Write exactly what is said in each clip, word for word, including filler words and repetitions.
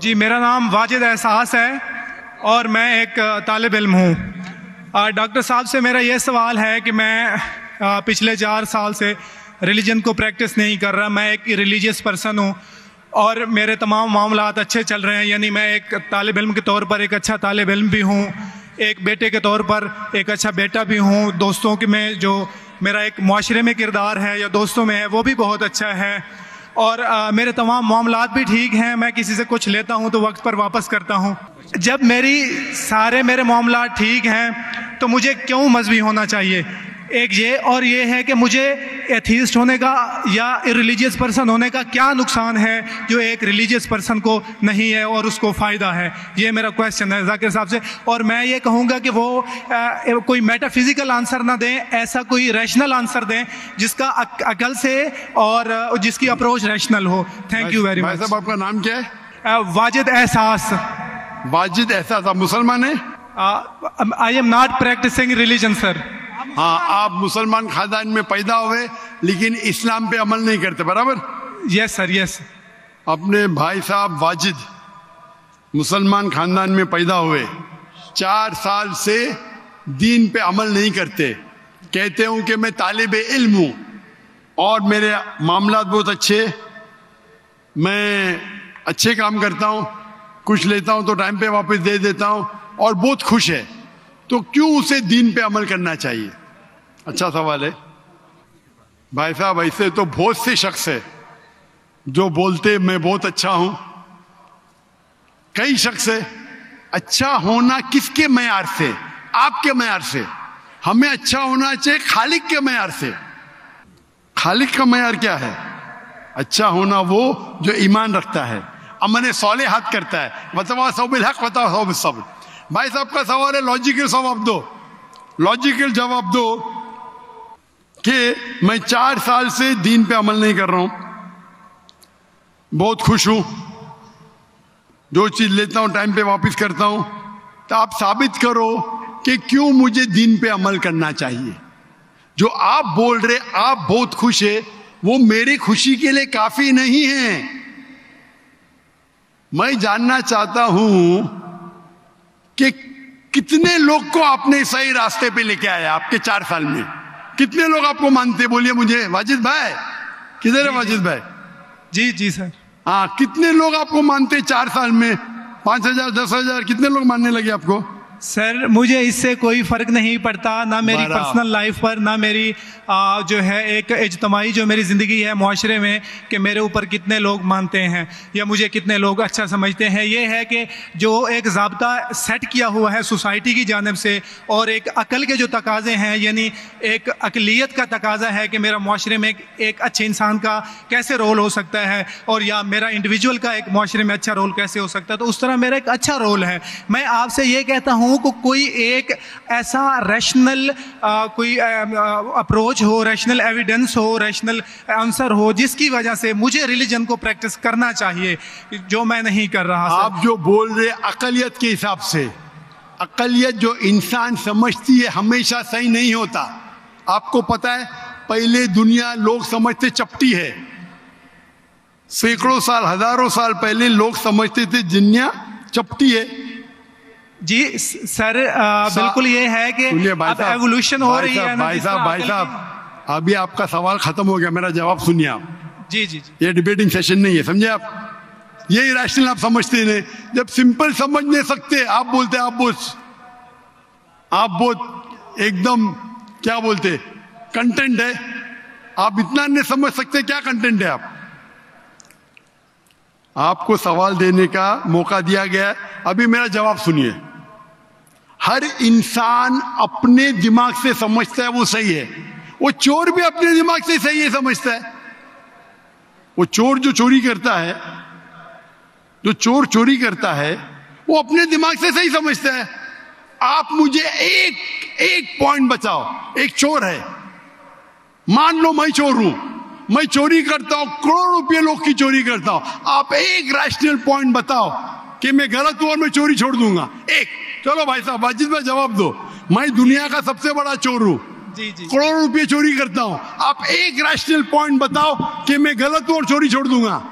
जी, मेरा नाम वाजिद एहसास है और मैं एक तालिब इल्म हूँ। डॉक्टर साहब से मेरा ये सवाल है कि मैं आ, पिछले चार साल से रिलीजन को प्रैक्टिस नहीं कर रहा। मैं एक रिलीजियस पर्सन हूँ और मेरे तमाम मामलात अच्छे चल रहे हैं, यानी मैं एक तालिब इल्म के तौर पर एक अच्छा तालिब इल्म भी हूँ, एक बेटे के तौर पर एक अच्छा बेटा भी हूँ। दोस्तों के में जो मेरा एक मुआशरे में किरदार है या दोस्तों में है वो भी बहुत अच्छा है और आ, मेरे तमाम मामलात भी ठीक हैं। मैं किसी से कुछ लेता हूं तो वक्त पर वापस करता हूं। जब मेरी सारे मेरे मामलात ठीक हैं तो मुझे क्यों मजहबी होना चाहिए? एक ये और ये है कि मुझे एथीस्ट होने का या रिलीजियस पर्सन होने का क्या नुकसान है जो एक रिलीजियस पर्सन को नहीं है और उसको फ़ायदा है? ये मेरा क्वेश्चन है जाकिर साहब से। और मैं ये कहूँगा कि वो आ, कोई मेटाफिजिकल आंसर ना दें, ऐसा कोई रैशनल आंसर दें जिसका अक, अकल से और जिसकी अप्रोच रैशनल हो। Thank you very much. साहब आपका नाम क्या है? वाजिद एहसास। वाजिद एहसास, आप मुसलमान हैं? I am not practising religion sir. हाँ, आप मुसलमान खानदान में पैदा हुए लेकिन इस्लाम पे अमल नहीं करते, बराबर? Yes sir, yes. अपने भाई साहब वाजिद मुसलमान खानदान में पैदा हुए, चार साल से दीन पे अमल नहीं करते, कहते हूं कि मैं तालिब इल्म हूं और मेरे मामलात बहुत अच्छे, मैं अच्छे काम करता हूं, कुछ लेता हूं तो टाइम पे वापस दे देता हूं और बहुत खुश है, तो क्यों उसे दीन पे अमल करना चाहिए? अच्छा सवाल है भाई साहब। ऐसे तो बहुत से शख्स है जो बोलते मैं बहुत अच्छा हूं, कई शख्स है। अच्छा होना किसके मयार से? आपके मयार से। हमें अच्छा होना चाहिए खालिक के मयार से। खालिक का मयार क्या है? अच्छा होना वो जो ईमान रखता है, अमल सालिहात करता है। वतवासौ बिल हक वतवासौ बिस सब्र। भाई साहब का सवाल है, लॉजिकल जवाब दो, लॉजिकल जवाब दो कि मैं चार साल से दीन पे अमल नहीं कर रहा हूं, बहुत खुश हूं, जो चीज लेता हूं टाइम पे वापस करता हूं, तो आप साबित करो कि क्यों मुझे दीन पे अमल करना चाहिए। जो आप बोल रहे आप बहुत खुश है, वो मेरी खुशी के लिए काफी नहीं है। मैं जानना चाहता हूं कि कितने लोग को आपने सही रास्ते पे लेके आया आपके चार साल में? कितने लोग आपको मानते? बोलिए मुझे। वाजिद भाई किधर है? वाजिद भाई जी जी सर। हाँ, कितने लोग आपको मानते चार साल में? पांच हजार दस हजार कितने लोग मानने लगे आपको? सर मुझे इससे कोई फ़र्क नहीं पड़ता, ना मेरी पर्सनल लाइफ पर, ना मेरी आ, जो है एक इज्तमाही जो मेरी ज़िंदगी है मुआशरे में, कि मेरे ऊपर कितने लोग मानते हैं या मुझे कितने लोग अच्छा समझते हैं। ये है कि जो एक ज़ाब्ता सेट किया हुआ है सोसाइटी की जानिब से और एक अकल के जो तकाज़े हैं, यानी एक अकलियत का तकाज़ा है कि मेरा मुआशरे में एक, एक अच्छे इंसान का कैसे रोल हो सकता है और या मेरा इंडिविजुअल का एक मुआशरे में अच्छा रोल कैसे हो सकता है, तो उस तरह मेरा एक अच्छा रोल है। मैं आपसे ये कहता हूँ को कोई एक ऐसा रैशनल कोई अप्रोच हो, रैशनल एविडेंस हो, रैशनल आंसर हो जिसकी वजह से मुझे रिलीजन को प्रैक्टिस करना चाहिए, जो मैं नहीं कर रहा। आप जो बोल रहे अकलियत के हिसाब से, अकलियत जो इंसान समझती है हमेशा सही नहीं होता। आपको पता है पहले दुनिया लोग समझते चपटी है, सैकड़ों साल हजारों साल पहले लोग समझते थे दुनिया चपटी है। जी सर, आ, बिल्कुल ये है कि अब एवोल्यूशन हो रही है ना। भाई साहब भाई साहब अभी आपका सवाल खत्म हो गया, मेरा जवाब सुनिए आप। जी जी जी। ये डिबेटिंग सेशन नहीं है, समझे आप? ये रैशनल आप समझते नहीं। जब सिंपल समझ नहीं सकते आप बोलते आप बहुत आप बहुत एकदम क्या बोलते कंटेंट है। आप इतना नहीं समझ सकते क्या कंटेंट है। आप आपको सवाल देने का मौका दिया गया है, अभी मेरा जवाब सुनिए। हर इंसान अपने दिमाग से समझता है वो सही है, वो चोर भी अपने दिमाग से सही है समझता है। वो चोर जो चोरी करता है, जो चोर चोरी करता है वो अपने दिमाग से सही समझता है। आप मुझे एक एक पॉइंट बताओ, एक चोर है, मान लो मैं चोर हूं, मैं चोरी करता हूं, करोड़ों रुपए लोग की चोरी करता हूं, आप एक रैशनल पॉइंट बताओ कि मैं गलत हूं और मैं चोरी छोड़ दूंगा। एक चलो भाई साहब वाजिद भाई जवाब दो। मैं दुनिया का सबसे बड़ा चोर हूं, जी जी करोड़ों रुपए चोरी करता हूं, आप एक रैशनल पॉइंट बताओ कि मैं गलत हूं और चोरी छोड़ दूंगा।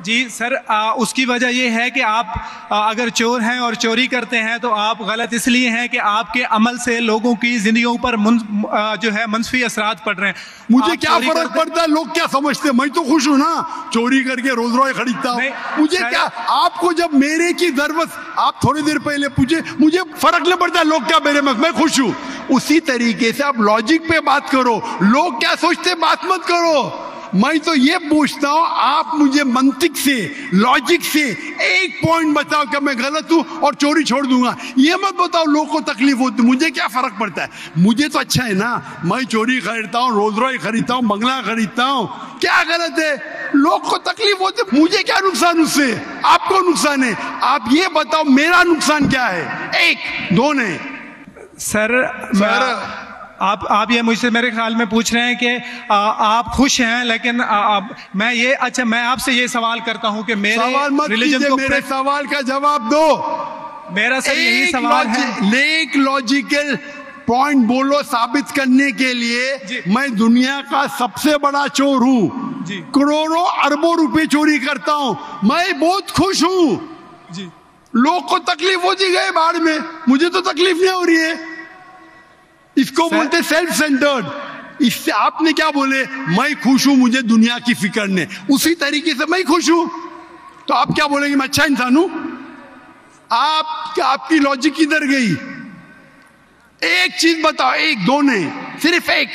जी सर, आ, उसकी वजह ये है कि आप आ, अगर चोर हैं और चोरी करते हैं तो आप गलत इसलिए हैं कि आपके अमल से लोगों की जिंदगियों पर मुन, आ, जो है मनफी असरात पड़ रहे हैं। मुझे क्या फर्क पड़ता है लोग क्या समझते हैं, मैं तो खुश हूं ना, चोरी करके रोज रोज खरीदता हूं। मुझे क्या, आपको जब मेरे की जरूरत, आप थोड़ी देर पहले पूछे, मुझे फर्क नहीं पड़ता लोग क्या मेरे में, मैं खुश हूं। उसी तरीके से आप लॉजिक पे बात करो, लोग क्या सोचते बात मत करो। मैं तो ये पूछता हूं, आप मुझे मंतिक से, लॉजिक से एक पॉइंट बताओ कि मैं गलत हूं और चोरी छोड़ दूंगा। ये मत बताओ लोग को तकलीफ होती, मुझे क्या फर्क पड़ता है, मुझे तो अच्छा है ना। मैं चोरी खरीदता हूं, रोज रोज खरीदता हूं, बंगला खरीदता हूं, क्या गलत है? लोग को तकलीफ होती, मुझे क्या नुकसान उससे, आपको नुकसान है। आप ये बताओ मेरा नुकसान क्या है? एक दो ने सर, सर आप आप ये मुझसे मेरे ख्याल में पूछ रहे हैं कि आ, आप खुश हैं, लेकिन आ, आ, मैं ये अच्छा मैं आपसे ये सवाल करता हूं कि मेरे सवाल मत कीजिए, मेरे सवाल का जवाब दो। मेरा सर यही सवाल है। एक लॉजिकल पॉइंट बोलो साबित करने के लिए। मैं दुनिया का सबसे बड़ा चोर हूं, करोड़ों अरबों रुपए चोरी करता हूं, मैं बहुत खुश हूं जी। लोग को तकलीफ होती गई बाढ़ में, मुझे तो तकलीफ नहीं हो रही है। इसको बोलते सेल्फ सेंटर्ड। इससे आपने क्या बोले, मैं खुश हूं, मुझे दुनिया की फिक्र नहीं, उसी तरीके से मैं खुश हूं, तो आप क्या बोलेंगे मैं अच्छा इंसान हूं? आप आपकी लॉजिक किधर गई? एक चीज बताओ, एक दो नहीं, सिर्फ एक।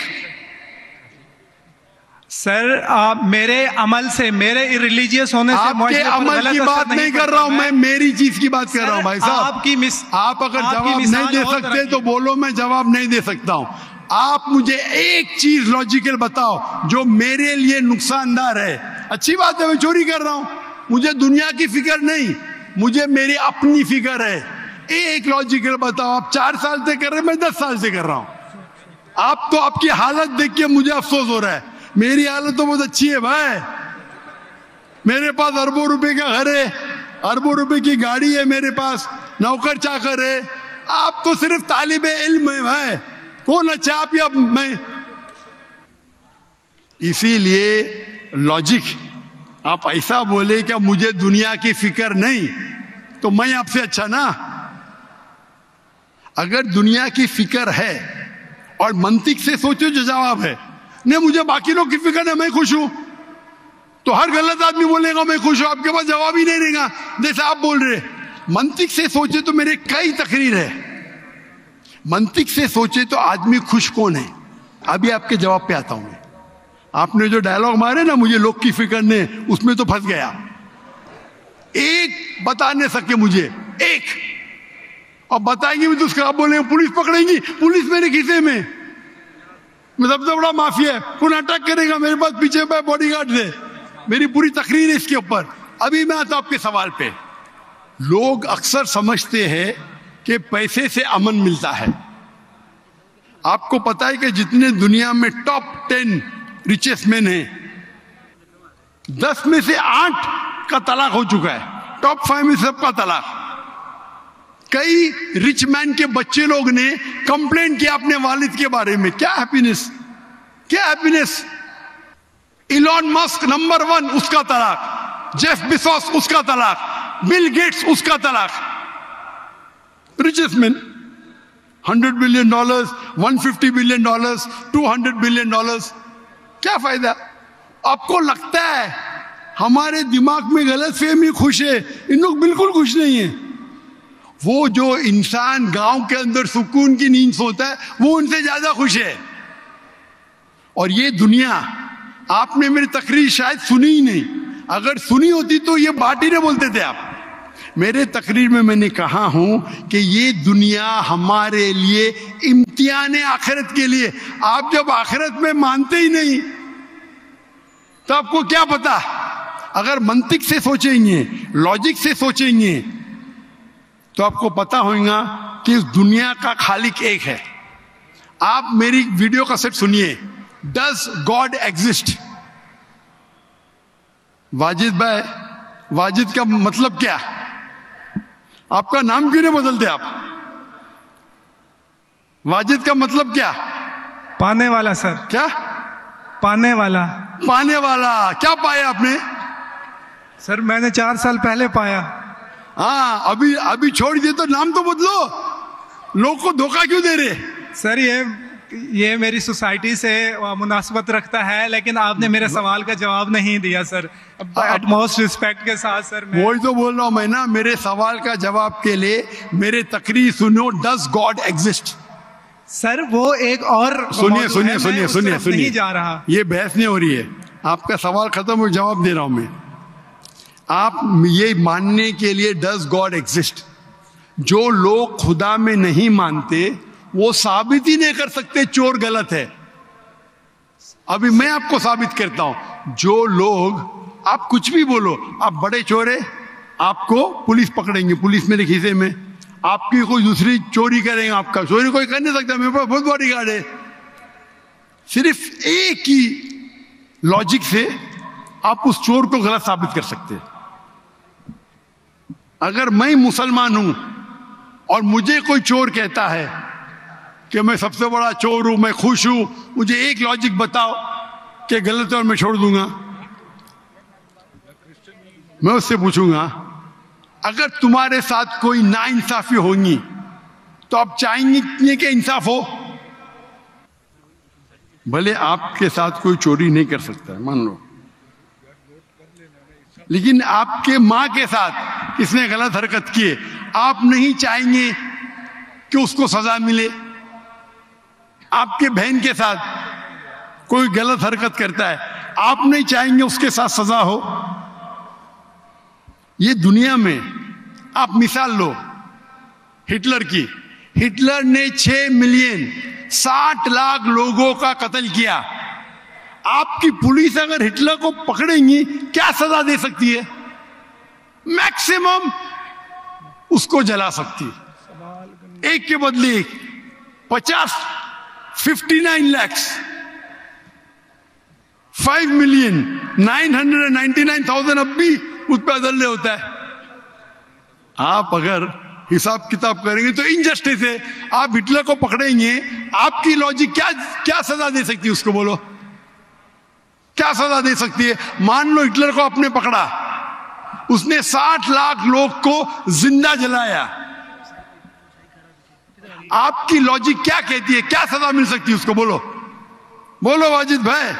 सर आप मेरे अमल से, मेरे रिलीजियस होने से, आपके अमल की बात नहीं कर रहा हूं मैं, मेरी चीज की बात कर रहा हूं भाई साहब। आपकी मिस आप अगर जवाब नहीं दे सकते तो बोलो, मैं जवाब नहीं दे सकता हूं। आप मुझे एक चीज लॉजिकल बताओ जो मेरे लिए नुकसानदार है। अच्छी बात है, मैं चोरी कर रहा हूं, मुझे दुनिया की फिक्र नहीं, मुझे मेरी अपनी फिक्र है। एक लॉजिकल बताओ। आप चार साल से कर रहे, मैं दस साल से कर रहा हूं। आप तो आपकी हालत देख के मुझे अफसोस हो रहा है, मेरी हालत तो बहुत अच्छी है भाई। मेरे पास अरबों रुपए का घर है, अरबों रुपए की गाड़ी है मेरे पास, नौकर चाकर है। आप तो सिर्फ तालिबे इल्म है भाई, कौन अच्छा आप या मैं? इसीलिए लॉजिक, आप ऐसा बोले क्या मुझे दुनिया की फिक्र नहीं, तो मैं आपसे अच्छा ना। अगर दुनिया की फिक्र है और मंतिक से सोचो जो जवाब है, नहीं मुझे बाकी लोग की फिक्र है, मैं खुश हूं, तो हर गलत आदमी बोलेगा मैं खुश हूं, आपके पास जवाब ही नहीं रहेगा जैसे आप बोल रहे। मंतिक से सोचे तो मेरे कई तकरीर है, मंतिक से सोचे तो आदमी खुश कौन है? अभी आपके जवाब पे आता हूं मैं। आपने जो डायलॉग मारे ना मुझे लोग की फिक्र नहीं, उसमें तो फंस गया। एक बता नहीं सके मुझे, एक, और बताएंगे भी तो उसका आप बोलेंगे पुलिस पकड़ेगी, पुलिस मेरे खीसे में, मैं सबसे बड़ा माफिया है, कौन अटैक करेगा, मेरे पास पीछे पे बॉडीगार्ड है। मेरी पूरी तकरीर है इसके ऊपर। अभी मैं आता हूं आपके सवाल पे। लोग अक्सर समझते हैं कि पैसे से अमन मिलता है। आपको पता है कि जितने दुनिया में टॉप टेन रिचेस्ट मैन हैं, दस में से आठ का तलाक हो चुका है, टॉप फाइव में सबका तलाक। कई रिच मैन के बच्चे लोग ने कंप्लेंट किया अपने वालिद के बारे में, क्या हैप्पीनेस, क्या happiness. Elon Musk number one, उसका तलाक, जेफ बेजोस उसका तलाक, बिल गेट्स उसका तलाक। Richest man, hundred billion dollars, one fifty billion dollars, two hundred billion dollars, क्या फायदा? आपको लगता है हमारे दिमाग में गलत फहमी खुश है, इन लोग बिल्कुल खुश नहीं है। वो जो इंसान गांव के अंदर सुकून की नींद सोता है वो उनसे ज्यादा खुश है। और ये दुनिया, आपने मेरी तकरीर शायद सुनी ही नहीं, अगर सुनी होती तो ये बात ही नहीं बोलते थे आप। मेरे तकरीर में मैंने कहा हूं कि ये दुनिया हमारे लिए इम्तिहान है आखिरत के लिए। आप जब आखिरत में मानते ही नहीं तो आपको क्या पता? अगर मंतिक से सोचेंगे, लॉजिक से सोचेंगे, तो आपको पता होगा कि इस दुनिया का खालिक एक है। आप मेरी वीडियो का सेट सुनिए, डज गॉड एग्जिस्ट? वाजिद भाई, वाजिद का मतलब क्या? आपका नाम क्यों नहीं बदलते आप? वाजिद का मतलब क्या? पाने वाला सर। क्या? पाने वाला। पाने वाला। क्या पाया आपने? सर मैंने चार साल पहले पाया। हाँ, अभी अभी छोड़ दिए तो नाम तो बदलो, लोग को धोखा क्यों दे रहे? सर ये ये मेरी सोसाइटी से मुनासबत रखता है, लेकिन आपने मेरे सवाल का जवाब नहीं दिया सर। एटमोस्ट रिस्पेक्ट के साथ सर, मैं वही तो बोल रहा हूं मैं ना, मेरे सवाल का जवाब के लिए मेरे तकरीर सुनो। Does God exist? सर वो एक और सुनिए सुनिए सुनिए सुनिए सुनिए, नहीं जा रहा, ये बहस नहीं हो रही है, आपका सवाल खत्म हो, जवाब दे रहा हूं मैं। आप ये मानने के लिए डज गॉड एग्जिस्ट, जो लोग खुदा में नहीं मानते वो साबित ही नहीं कर सकते चोर गलत है। अभी मैं आपको साबित करता हूं, जो लोग, आप कुछ भी बोलो, आप बड़े चोर है, आपको पुलिस पकड़ेंगे, पुलिस मेरे खीसे में, आपकी कोई दूसरी चोरी करेंगे, आपका चोरी कोई कर नहीं सकता, मेरे पास बहुत बड़ी गार्ड है। सिर्फ एक ही लॉजिक से आप उस चोर को गलत साबित कर सकते हैं। अगर मैं मुसलमान हूं और मुझे कोई चोर कहता है कि मैं सबसे बड़ा चोर हूं, मैं खुश हूं, मुझे एक लॉजिक बताओ कि गलत है और मैं छोड़ दूंगा। मैं उससे पूछूंगा, अगर तुम्हारे साथ कोई नाइंसाफी होगी तो आप चाहेंगे कि इंसाफ हो? भले आपके साथ कोई चोरी नहीं कर सकता है, मान लो, लेकिन आपके मां के साथ किसने गलत हरकत की है, आप नहीं चाहेंगे कि उसको सजा मिले? आपके बहन के साथ कोई गलत हरकत करता है, आप नहीं चाहेंगे उसके साथ सजा हो? ये दुनिया में आप मिसाल लो हिटलर की। हिटलर ने छह मिलियन साठ लाख लोगों का कत्ल किया। आपकी पुलिस अगर हिटलर को पकड़ेंगी क्या सजा दे सकती है? मैक्सिमम उसको जला सकती है, एक के बदले एक। पचास fifty nine lakhs five million nine hundred ninety nine thousand अब भी उस पर अदल्य होता है। आप अगर हिसाब किताब करेंगे तो इनजस्टिस है। आप हिटलर को पकड़ेंगे, आपकी लॉजिक क्या क्या सजा दे सकती है उसको? बोलो, क्या सजा दे सकती है? मान लो हिटलर को आपने पकड़ा, उसने साठ लाख लोग को जिंदा जलाया, आपकी लॉजिक क्या कहती है, क्या सजा मिल सकती है उसको? बोलो बोलो वाजिद भाई।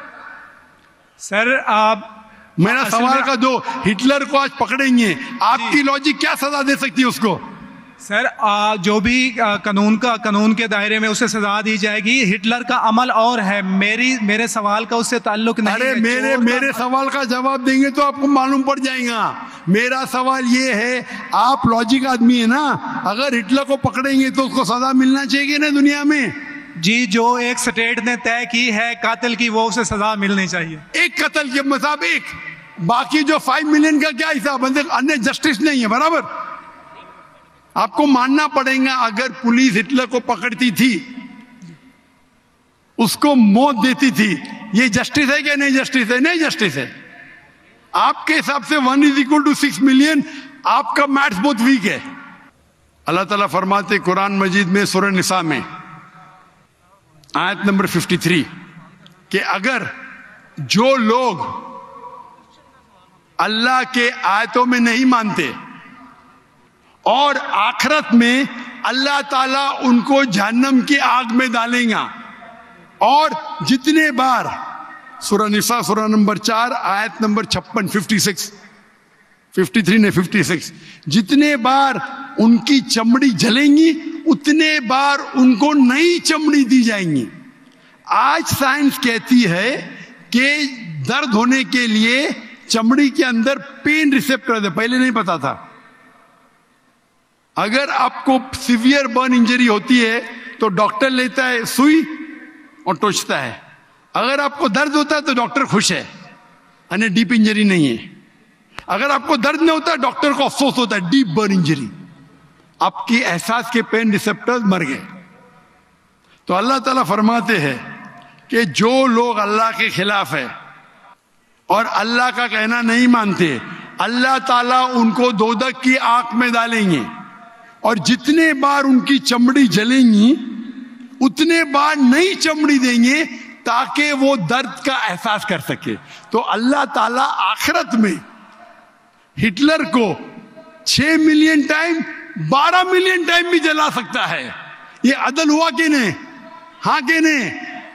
सर आप मेरा सवाल का दो, हिटलर को आज पकड़ेंगे, आपकी लॉजिक क्या सजा दे सकती है उसको? सर आ, जो भी आ, कानून का कानून के दायरे में उसे सजा दी जाएगी। हिटलर का अमल और है, मेरी मेरे सवाल का उससे ताल्लुक नहीं अरे है। मेरे मेरे सवाल का जवाब देंगे तो आपको मालूम पड़ जाएगा। मेरा सवाल ये है, आप लॉजिक आदमी है ना, अगर हिटलर को पकड़ेंगे तो उसको सजा मिलना चाहिए ना दुनिया में? जी, जो एक स्टेट ने तय की है कातिल की, वो उसे सजा मिलनी चाहिए। एक कत्ल के मतलब एक, बाकी जो फाइव मिलियन का क्या हिसाब? अन्य जस्टिस नहीं है, बराबर? आपको मानना पड़ेगा, अगर पुलिस हिटलर को पकड़ती थी, उसको मौत देती थी, ये जस्टिस है क्या? नहीं जस्टिस है, नहीं जस्टिस है। आपके हिसाब से one is equal to six million, आपका मैथ्स बहुत वीक है। अल्लाह ताला फरमाते कुरान मजीद में सूरह निसा में आयत नंबर फिफ्टी थ्री कि अगर जो लोग अल्लाह के आयतों में नहीं मानते और आखिरत में अल्लाह ताला उनको जहन्नम की आग में डालेगा, और जितने बार, सूरह निसा सूरह नंबर चार आयत नंबर छप्पन, फिफ्टी सिक्स फिफ्टी थ्री ने फिफ्टी सिक्स, जितने बार उनकी चमड़ी जलेंगी उतने बार उनको नई चमड़ी दी जाएंगी। आज साइंस कहती है कि दर्द होने के लिए चमड़ी के अंदर पेन रिसेप्टर है, पहले नहीं पता था। अगर आपको सीवियर बर्न इंजरी होती है तो डॉक्टर लेता है सुई और टोचता है, अगर आपको दर्द होता है तो डॉक्टर खुश है, यानी डीप इंजरी नहीं है। अगर आपको दर्द नहीं होता डॉक्टर को अफसोस होता है, डीप बर्न इंजरी, आपकी एहसास के पेन रिसेप्टर्स मर गए। तो अल्लाह ताला फरमाते हैं कि जो लोग अल्लाह के खिलाफ है और अल्लाह का कहना नहीं मानते, अल्लाह ताला उनको दोजख की आग में डालेंगे, और जितने बार उनकी चमड़ी जलेंगी उतने बार नई चमड़ी देंगे ताकि वो दर्द का एहसास कर सके। तो अल्लाह ताला आखिरत में हिटलर को छह मिलियन टाइम, बारह मिलियन टाइम भी जला सकता है। ये अदल हुआ कि नहीं? हाँ कि नहीं?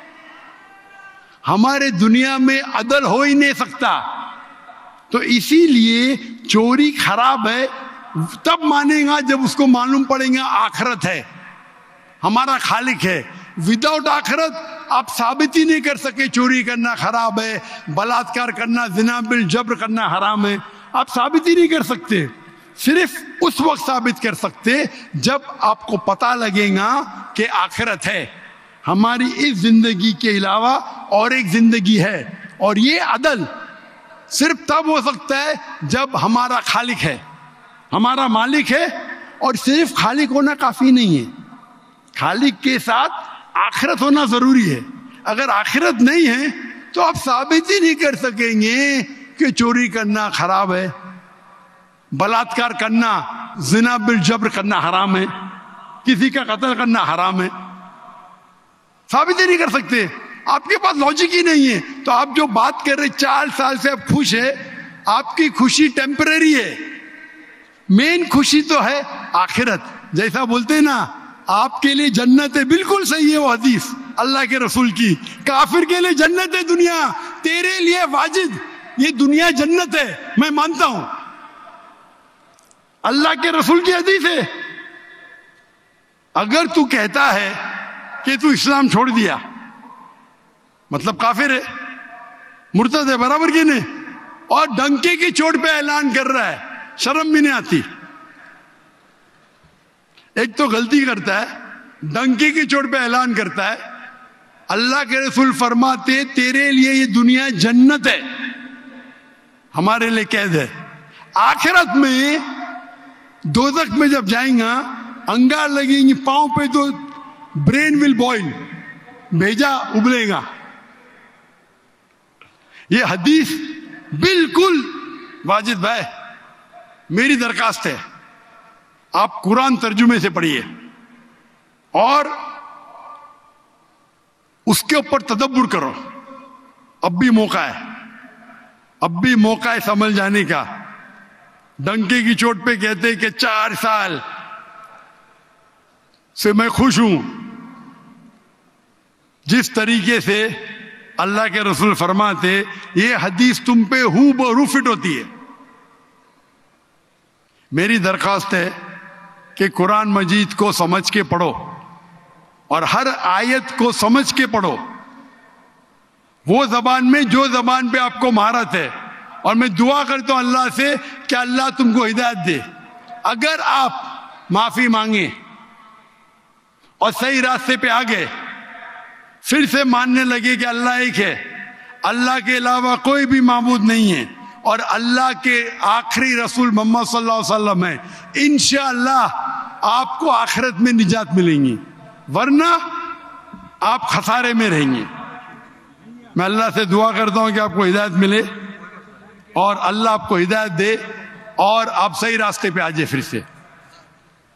हमारे दुनिया में अदल हो ही नहीं सकता। तो इसीलिए चोरी खराब है तब मानेगा जब उसको मालूम पड़ेगा आखिरत है, हमारा खालिक है। विदाउट आखिरत आप साबित ही नहीं कर सके चोरी करना खराब है, बलात्कार करना, जिना बिल जब्र करना हराम है। आप साबित ही नहीं कर सकते। सिर्फ उस वक्त साबित कर सकते जब आपको पता लगेगा कि आखिरत है, हमारी इस जिंदगी के अलावा और एक जिंदगी है। और ये अदल सिर्फ तब हो सकता है जब हमारा खालिक है, हमारा मालिक है। और सिर्फ खालिक होना काफी नहीं है, खालिक के साथ आखिरत होना जरूरी है। अगर आखिरत नहीं है तो आप साबित ही नहीं कर सकेंगे कि चोरी करना खराब है, बलात्कार करना, जिना बिल जब्र करना हराम है, किसी का कत्ल करना हराम है। साबित ही नहीं कर सकते, आपके पास लॉजिक ही नहीं है। तो आप जो बात कर रहे चार साल से आप खुश है, आपकी खुशी टेम्परेरी है। मेन खुशी तो है आखिरत। जैसा बोलते हैं ना, आपके लिए जन्नत है, बिल्कुल सही है वो हदीस अल्लाह के रसूल की। काफिर के लिए जन्नत है दुनिया, तेरे लिए वाजिद ये दुनिया जन्नत है, मैं मानता हूं। अल्लाह के रसूल की हदीस है। अगर तू कहता है कि तू इस्लाम छोड़ दिया, मतलब काफिर है, मुर्तद है, बराबर की नहीं, और डंके की चोट पे ऐलान कर रहा है, शर्म भी नहीं आती। एक तो गलती करता है, डंके की चोट पे ऐलान करता है। अल्लाह के रसूल फरमाते तेरे लिए ये दुनिया जन्नत है, हमारे लिए कैद है। आखिरत में दोजख में जब जाएगा, अंगार लगेंगी पांव पे तो ब्रेन विल बॉइल, भेजा उबलेगा। ये हदीस बिल्कुल वाजिद भाई, मेरी दरखास्त है आप कुरान तर्जुमे से पढ़िए और उसके ऊपर तदब्बुर करो। अब भी मौका है, अब भी मौका है समझ जाने का। डंके की चोट पे कहते कि चार साल से मैं खुश हूं। जिस तरीके से अल्लाह के रसूल फरमाते, ये हदीस तुम पे हू बहू फिट होती है। मेरी दरखास्त है कि कुरान मजीद को समझ के पढ़ो और हर आयत को समझ के पढ़ो, वो जबान में जो जबान पे आपको महारत है। और मैं दुआ करता हूं अल्लाह से कि अल्लाह तुमको हिदायत दे। अगर आप माफी मांगे और सही रास्ते पे आ गए, फिर से मानने लगे कि अल्लाह एक है, अल्लाह के अलावा कोई भी माबूद नहीं है और अल्लाह के आखिरी रसूल मोहम्मद सल्लल्लाहु अलैहि वसल्लम है, इंशाअल्लाह आपको आखिरत में निजात मिलेंगी, वरना आप खसारे में रहेंगे। मैं अल्लाह से दुआ करता हूं कि आपको हिदायत मिले और अल्लाह आपको हिदायत दे और आप सही रास्ते पे आ जाए फिर से।